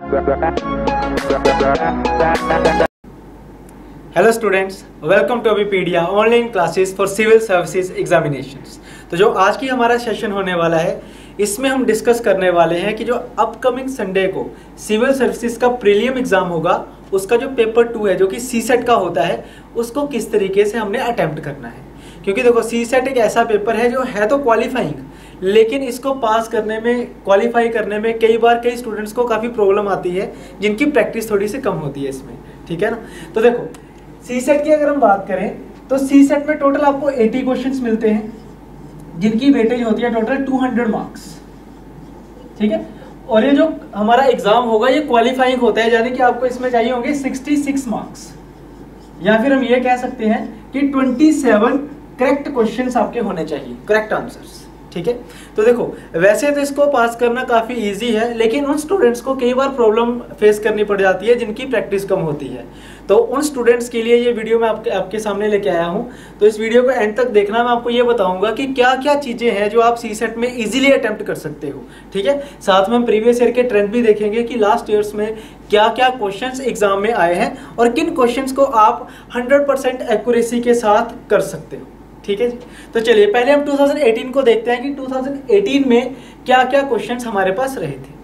Hello students, welcome to Abhipedia online classes for civil services examinations. तो जो आज की हमारा सेशन होने वाला है, इसमें हम डिस्कस करने वाले हैं कि जो अपकमिंग संडे को सिविल सर्विसेज का प्रीलिम एग्जाम होगा, उसका जो पेपर 2 है जो कि सीसेट का होता है, उसको किस तरीके से हमने अटेम्प्ट करना है। क्योंकि देखो, सीसेट एक ऐसा पेपर है जो है तो क्वालिफाइंग, लेकिन इसको पास करने में, क्वालिफाई करने में कई बार कई स्टूडेंट्स को काफ़ी प्रॉब्लम आती है, जिनकी प्रैक्टिस थोड़ी सी कम होती है इसमें, ठीक है ना। तो देखो, सीसेट की अगर हम बात करें तो सीसेट में टोटल आपको 80 क्वेश्चंस मिलते हैं, जिनकी वेटेज होती है टोटल 200 मार्क्स, ठीक है। और ये जो हमारा एग्जाम होगा ये क्वालिफाइंग होता है, यानी कि आपको इसमें चाहिए होंगे 66 मार्क्स, या फिर हम ये कह सकते हैं कि 27 करेक्ट क्वेश्चंस आपके होने चाहिए, करेक्ट आंसर्स, ठीक है। तो देखो, वैसे तो इसको पास करना काफ़ी इजी है, लेकिन उन स्टूडेंट्स को कई बार प्रॉब्लम फेस करनी पड़ जाती है जिनकी प्रैक्टिस कम होती है। तो उन स्टूडेंट्स के लिए ये वीडियो मैं आपके सामने लेके आया हूँ। तो इस वीडियो को एंड तक देखना, मैं आपको ये बताऊंगा कि क्या क्या चीज़ें हैं जो आप सीसेट में इजीली अटेम्प्ट कर सकते हो, ठीक है। साथ में हम प्रीवियस ईयर के ट्रेंड भी देखेंगे कि लास्ट ईयर्स में क्या क्या क्वेश्चंस एग्जाम में आए हैं और किन क्वेश्चंस को आप 100% एक्यूरेसी के साथ कर सकते हो, ठीक है जी। तो चलिए पहले हम 2018 को देखते हैं कि 2018 में क्या क्या क्वेश्चंस हमारे पास रहे थे।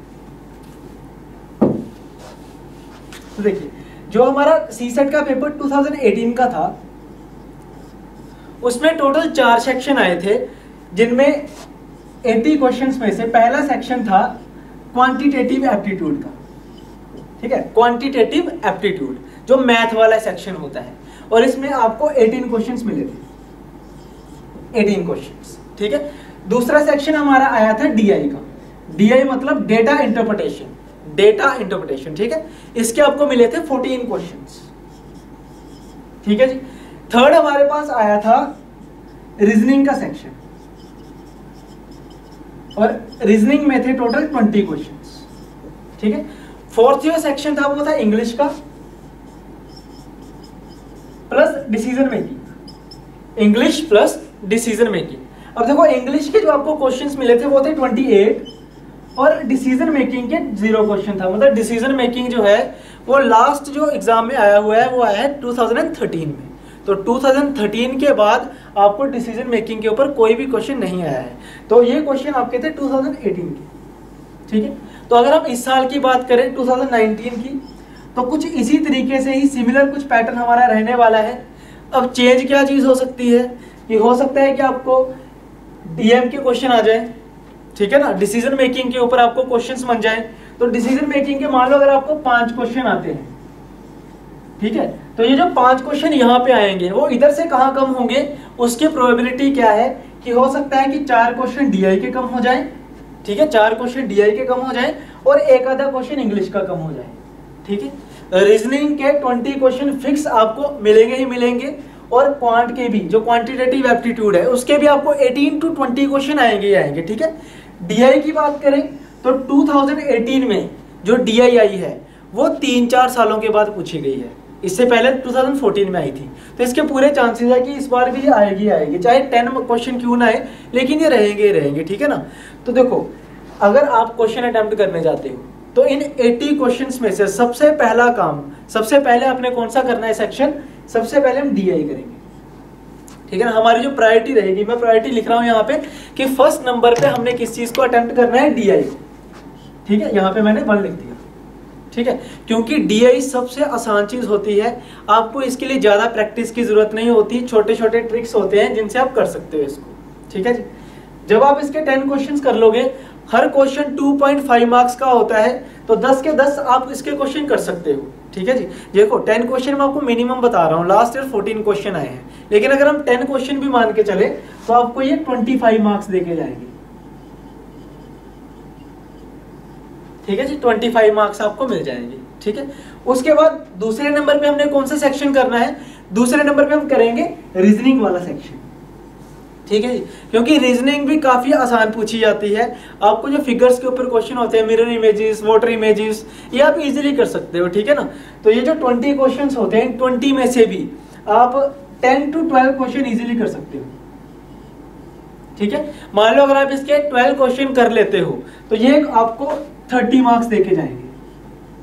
तो देखिए, जो हमारा सीसेट का पेपर 2018 का था, उसमें टोटल 4 सेक्शन आए थे, जिनमें 80 क्वेश्चंस में से पहला सेक्शन था क्वांटिटेटिव एप्टीट्यूड का, ठीक है। क्वांटिटेटिव एप्टीट्यूड जो मैथ वाला सेक्शन होता है, और इसमें आपको 18 क्वेश्चंस मिले थे, 18 क्वेश्चंस, ठीक है। दूसरा सेक्शन हमारा आया था डीआई का। डीआई मतलब डेटा इंटरप्रिटेशन, डेटा इंटरप्रिटेशन, ठीक है। इसके आपको मिले थे 14 क्वेश्चंस, ठीक है जी। थर्ड हमारे पास आया था रीजनिंग का सेक्शन, और रीजनिंग में थे टोटल 20 क्वेश्चंस, ठीक है। फोर्थ जो सेक्शन था वो था इंग्लिश का plus decision making, English plus decision making. अब देखो, इंग्लिश के जो आपको क्वेश्चंस मिले थे वो थे 28, और डिसीजन मेकिंग के 0 क्वेश्चन था। मतलब डिसीजन मेकिंग जो है वो लास्ट जो एग्जाम में आया हुआ है वो आया है 2013 में। तो 2013 के बाद आपको डिसीजन मेकिंग के ऊपर कोई भी क्वेश्चन नहीं आया है। तो ये क्वेश्चन आपके थे 2018 के, ठीक है। तो अगर हम इस साल की बात करें 2019 की, तो कुछ इसी तरीके से ही सिमिलर कुछ पैटर्न हमारा रहने वाला है। अब चेंज क्या चीज़ हो सकती है कि हो सकता है कि आपको डीएम के क्वेश्चन आ जाए, ठीक है ना, डिसीजन मेकिंग के ऊपर आपको क्वेश्चंस बन जाए। तो डिसीजन मेकिंग के मान लो अगर आपको 5 क्वेश्चन आते हैं, ठीक है, तो ये जो 5 क्वेश्चन यहाँ पे आएंगे वो इधर से कहाँ कम होंगे, उसकी प्रोबेबिलिटी क्या है कि हो सकता है कि 4 क्वेश्चन डीआई के कम हो जाए, ठीक है, 4 क्वेश्चन डीआई के कम हो जाए, और एक आधा क्वेश्चन इंग्लिश का कम हो जाए, ठीक है। रीजनिंग के 20 क्वेश्चन फिक्स आपको मिलेंगे ही मिलेंगे, और क्वांट के भी, जो क्वांटिटेटिव एप्टीट्यूड है, उसके भी आपको 18 to 20 क्वेश्चन आएंगे ही आएंगे, ठीक है। डीआई की बात करें तो 2018 में जो डीआई आई है वो 3-4 सालों के बाद पूछी गई है। इससे पहले 2014 में आई थी। तो इसके पूरे चांसेस है कि इस बार भी आएगी, चाहे 10 क्वेश्चन क्यों ना आए, लेकिन ये रहेंगे ही रहेंगे, ठीक है ना। तो देखो, अगर आप क्वेश्चन अटेम्प्ट करने जाते हो तो इन 80 क्वेश्चंस में से सबसे पहला काम, सबसे पहले आपने कौन सा करना है सेक्शन, सबसे पहले हम डीआई करेंगे, ठीक है ना। हमारी जो प्रायोरिटी रहेगी, मैं प्रायोरिटी लिख रहा हूं यहाँ पे कि फर्स्ट नंबर पे हमने किस चीज को अटेम्प्ट करना है, डीआई को, ठीक है। यहाँ पे मैंने 1 लिख दिया, ठीक है, क्योंकि डीआई सबसे आसान चीज होती है। आपको इसके लिए ज्यादा प्रैक्टिस की जरूरत नहीं होती, छोटे छोटे ट्रिक्स होते हैं जिनसे आप कर सकते हो इसको, ठीक है जी। जब आप इसके 10 क्वेश्चन कर लोगे, हर क्वेश्चन 2.5 मार्क्स का होता है, तो 10 के 10 आप इसके क्वेश्चन कर सकते हो, ठीक है जी। देखो, 10 क्वेश्चन मैं आपको मिनिमम बता रहा हूँ, लास्ट ईयर 14 क्वेश्चन आए हैं, लेकिन अगर हम 10 क्वेश्चन भी मान के चले तो आपको ये 25 मार्क्स देके जाएंगे, ठीक है जी। 25 मार्क्स आपको मिल जाएंगे, ठीक है। उसके बाद दूसरे नंबर पे हमने कौन सा सेक्शन करना है, दूसरे नंबर पे हम करेंगे रीजनिंग वाला सेक्शन, ठीक है जी। क्योंकि रीजनिंग भी काफी आसान पूछी जाती है। आपको जो फिगर्स के ऊपर क्वेश्चन होते हैं, मिरर इमेजेस, वाटर इमेजेस, ये आप इजीली कर सकते हो, ठीक है ना। तो ये जो 20 क्वेश्चंस होते हैं, 20 में से भी आप 10 to 12 क्वेश्चन इजीली कर सकते हो, ठीक है। मान लो अगर आप इसके 12 क्वेश्चन कर लेते हो तो ये आपको 30 मार्क्स देके जाएंगे,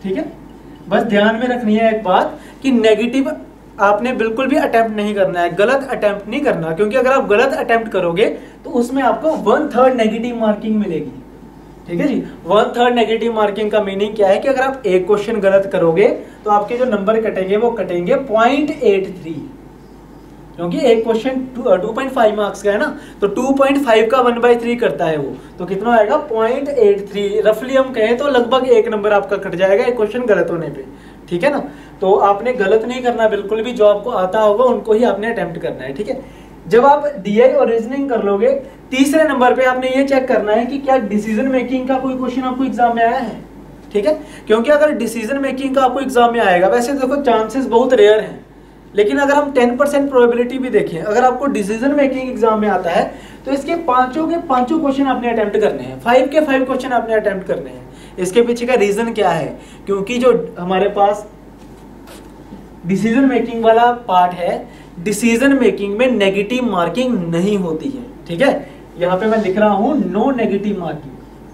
ठीक है, बस ध्यान में रखनी है एक बात कि नेगेटिव आपने बिल्कुल भी अटेम्प्ट नहीं करना है, गलत अटेम्प्ट नहीं करना, क्योंकि अगर आप गलत अटेम्प्ट करोगे तो उसमें आपको 1/3 नेगेटिव मार्किंग मिलेगी। ठीक है जी, 1/3 नेगेटिव मार्किंग का मीनिंग क्या है कि अगर आप एक क्वेश्चन गलत करोगे तो आपके जो नंबर कटेंगे वो कटेंगे 0.83, क्योंकि एक क्वेश्चन 2.5 मार्क्स का है ना, तो 2.5 का 1/3 करता है वो, तो कितना आएगा 0.83। रफली हम कहें तो लगभग एक नंबर आपका कट जाएगा एक क्वेश्चन गलत होने पे। ठीक है ना, तो आपने गलत नहीं करना बिल्कुल भी, जो आपको आता होगा उनको ही आपने अटेम्प्ट करना है। ठीक है, जब आप डीआई और रीजनिंग कर लोगे, तीसरे नंबर पे आपने ये चेक करना है कि क्या डिसीजन मेकिंग का कोई क्वेश्चन आपको एग्जाम में आया है। ठीक है, क्योंकि अगर डिसीजन मेकिंग का आपको एग्जाम में आएगा, वैसे देखो चांसेस बहुत रेयर हैं, लेकिन अगर हम 10% प्रोबेबिलिटी भी देखें, अगर आपको डिसीजन मेकिंग एग्जाम में आता है तो इसके पांचों के पांचों क्वेश्चन आपने अटेम्प्ट करने हैं, 5 के 5 क्वेश्चन आपने अटेम्प्ट करने हैं। इसके पीछे का रीजन क्या है, क्योंकि जो हमारे पास डिसीजन मेकिंग वाला पार्ट है, डिसीजन मेकिंग में नेगेटिव मार्किंग नहीं होती है। ठीक है, यहां पे मैं लिख रहा हूं no negative marking,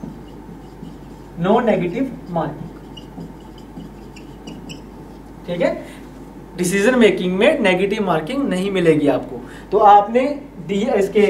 no negative marking. ठीक है, डिसीजन मेकिंग में नेगेटिव मार्किंग नहीं मिलेगी आपको, तो आपने इसके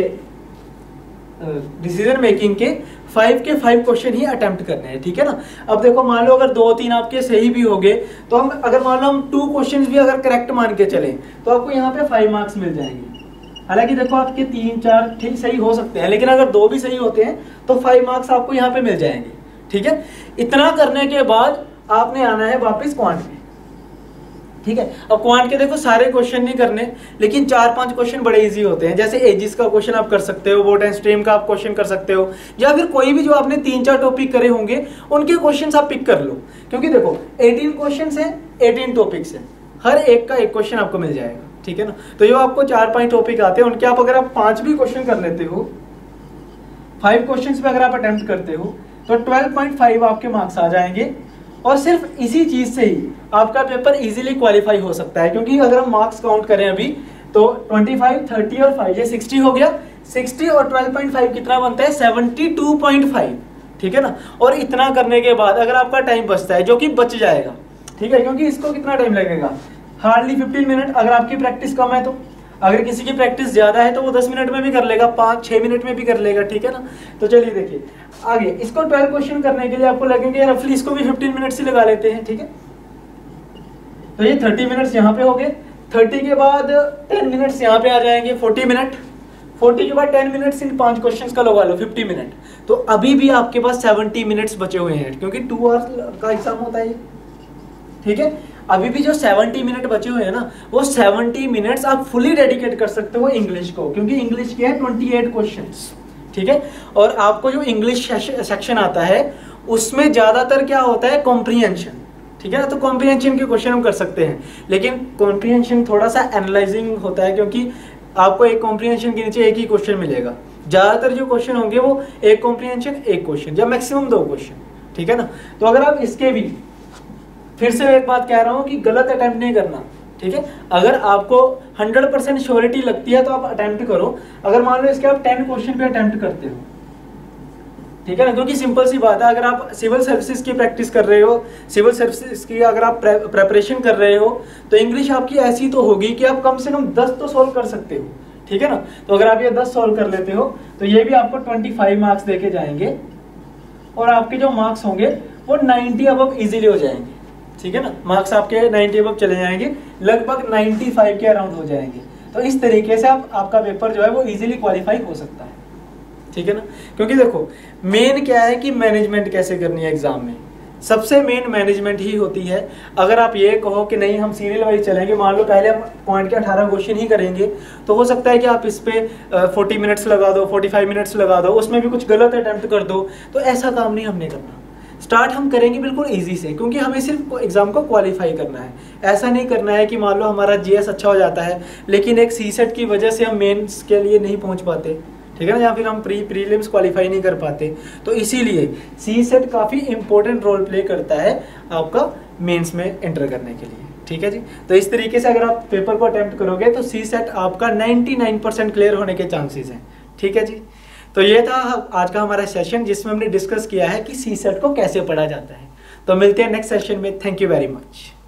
डिसीजन मेकिंग के 5 के 5 क्वेश्चन ही अटेम्प्ट करने हैं। ठीक है ना, अब देखो मान लो अगर 2-3 आपके सही भी हो गए, तो हम अगर मान लो हम 2 क्वेश्चन भी अगर करेक्ट मान के चले तो आपको यहाँ पे 5 मार्क्स मिल जाएंगे। हालांकि देखो आपके 3-4 ठीक सही हो सकते हैं, लेकिन अगर 2 भी सही होते हैं तो 5 मार्क्स आपको यहाँ पे मिल जाएंगे। ठीक है, इतना करने के बाद आपने आना है वापिस क्वांट में। ठीक है, अब क्वांट के देखो सारे क्वेश्चन नहीं करने, लेकिन 4-5 क्वेश्चन बड़े इजी होते हैं, जैसे एजिस का क्वेश्चन आप कर सकते हो, वोट एंड स्ट्रीम का आप क्वेश्चन कर सकते हो, या फिर कोई भी जो आपने 3-4 टॉपिक करे होंगे उनके क्वेश्चंस आप पिक कर लो, क्योंकि देखो 18 क्वेश्चंस हैं, 18 टॉपिक्स हैं, हर एक का एक क्वेश्चन आपको मिल जाएगा। ठीक है ना, तो जो आपको 4-5 टॉपिक आते हैं उनके आप अगर आप 5 भी क्वेश्चन कर लेते हो, 5 क्वेश्चन पे अगर आप अटेम्प्ट करते हो तो 12.5 आपके मार्क्स आ जाएंगे, और सिर्फ इसी चीज से ही आपका पेपर इजीली क्वालिफाई हो सकता है। क्योंकि अगर हम मार्क्स काउंट करें अभी तो 25, 30 और 5 ये 60 हो गया, 60 और 12.5 कितना बनता है 72.5। ठीक है ना, और इतना करने के बाद अगर आपका टाइम बचता है, जो कि बच जाएगा, ठीक है, क्योंकि इसको कितना टाइम लगेगा, हार्डली 15 मिनट। अगर आपकी प्रैक्टिस कम है तो, अगर किसी की प्रैक्टिस ज्यादा है तो वो 10 मिनट में भी कर लेगा, 5-6 मिनट में भी कर लेगा। ठीक है ना, तो चलिए देखिए आगे, इसको 12 क्वेश्चन करने के लिए आपको लगेंगे रफली, इसको भी 15 मिनट से लगा लेते हैं। ठीक है, तो ये 30 मिनट्स यहाँ पे हो गए, 30 के बाद 10 मिनट्स यहाँ पे आ जाएंगे, 40 मिनट, 40 के बाद 10 मिनट्स इन 5 क्वेश्चंस का लगा लो, 50 मिनट। तो अभी भी आपके पास 70 मिनट्स बचे हुए हैं, क्योंकि 2 आवर्स का एग्जाम होता है। ठीक है, अभी भी जो 70 मिनट बचे हुए हैं ना, वो 70 मिनट्स आप फुली डेडिकेट कर सकते हो इंग्लिश को, क्योंकि इंग्लिश के हैं 28 क्वेश्चंस। ठीक है, और आपको जो इंग्लिश सेक्शन आता है उसमें ज्यादातर क्या होता है, कॉम्प्रिहेंशन। ठीक है ना, तो कॉम्प्रिहेंशन के क्वेश्चन हम कर सकते हैं, लेकिन कॉम्प्रिहेंशन थोड़ा सा एनालाइजिंग होता है, क्योंकि आपको एक कॉम्प्रिहेंशन के नीचे एक ही क्वेश्चन मिलेगा। ज्यादातर जो क्वेश्चन होंगे वो एक कॉम्प्रिहेंशन एक क्वेश्चन, या मैक्सिमम 2 क्वेश्चन। ठीक है ना, तो अगर आप इसके भी, फिर से एक बात कह रहा हूं कि गलत अटेम्प्ट नहीं करना। ठीक है, अगर आपको 100% श्योरिटी लगती है तो आप अटेम्प्ट करो। अगर मान लो इसके आप 10 क्वेश्चन पे अटेम्प्ट करते हो, ठीक है ना, क्योंकि सिंपल सी बात है, अगर आप सिविल सर्विसेज की प्रैक्टिस कर रहे हो, सिविल सर्विसेज की अगर आप प्रेपरेशन कर रहे हो, तो इंग्लिश आपकी ऐसी तो होगी कि आप कम से कम 10 तो सॉल्व कर सकते हो। ठीक है ना, तो अगर आप ये 10 सॉल्व कर लेते हो तो ये भी आपको 25 मार्क्स देके जाएंगे, और आपके जो मार्क्स होंगे वो 90 अबव इजीली हो जाएंगे। ठीक है ना, मार्क्स आपके 90 अबव चले जाएंगे, लगभग 95 के अराउंड हो जाएंगे। तो इस तरीके से आपका पेपर जो है वो इजीली क्वालिफाई हो सकता है। ठीक है ना, क्योंकि देखो मेन क्या है कि मैनेजमेंट कैसे करनी है एग्जाम में, सबसे मेन मैनेजमेंट ही होती है। अगर आप ये कहो कि नहीं हम सीरियल वाइज चलेंगे, मान लो पहले हम पॉइंट के 18 क्वेश्चन ही करेंगे, तो हो सकता है कि आप इस पे 40 मिनट्स लगा दो, 45 मिनट्स लगा दो, उसमें भी कुछ गलत अटेम्प्ट कर दो। तो ऐसा काम नहीं हमने करना, स्टार्ट हम करेंगे बिल्कुल इजी से, क्योंकि हमें सिर्फ एग्जाम को क्वालिफाई करना है। ऐसा नहीं करना है कि मान लो हमारा जीएस अच्छा हो जाता है, लेकिन एक सीसेट की वजह से हम मेंस के लिए नहीं पहुंच पाते। ठीक है ना, या फिर हम प्रीलिम्स क्वालिफाई नहीं कर पाते। तो इसीलिए सीसेट काफ़ी इंपॉर्टेंट रोल प्ले करता है आपका मेंस में एंटर करने के लिए। ठीक है जी, तो इस तरीके से अगर आप पेपर को अटेम्प्ट करोगे तो सीसेट आपका 99% क्लियर होने के चांसेस हैं। ठीक है जी, तो ये था आज का हमारा सेशन, जिसमें हमने डिस्कस किया है कि सीसेट को कैसे पढ़ा जाता है। तो मिलते हैं नेक्स्ट सेशन में। Thank you very much.